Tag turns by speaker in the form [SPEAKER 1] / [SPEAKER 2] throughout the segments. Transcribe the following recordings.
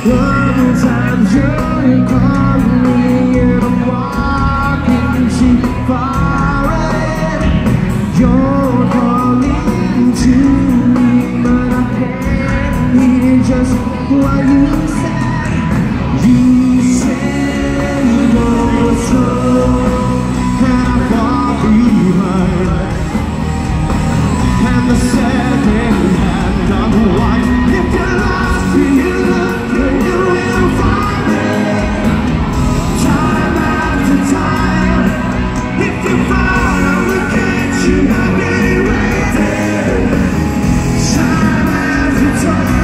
[SPEAKER 1] Sometimes you're calling me and I'm walking too far in. You're calling to me, but I can't hear just what you said. You said you go slow and I fall behind. And the second hand of the white, if you're lost, you look and you will find me. Time after time, if you fall, I will catch you, I'll be waiting. Time after time.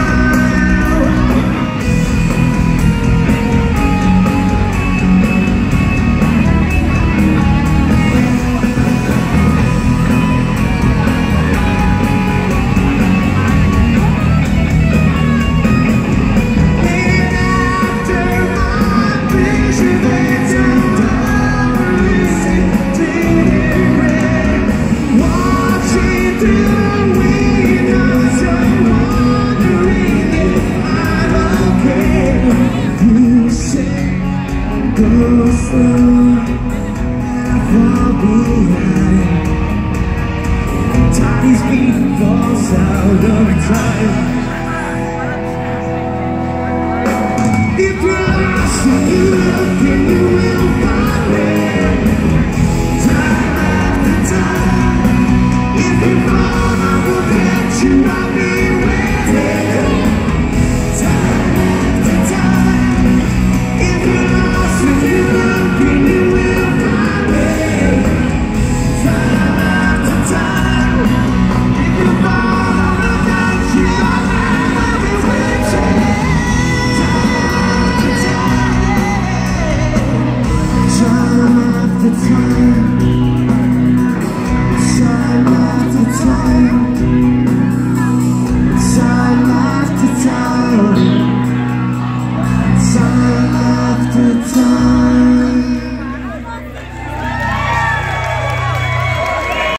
[SPEAKER 1] Go slow and I fall behind. Time's beat falls out of time. If you're lost and you look and you will find me. Time after time. If you fall, I will catch you, I'll be waiting. Time after time. If you're lost and you look and you will find me. Time after time. If you fall, I will catch you, I'll be waiting. Time after time.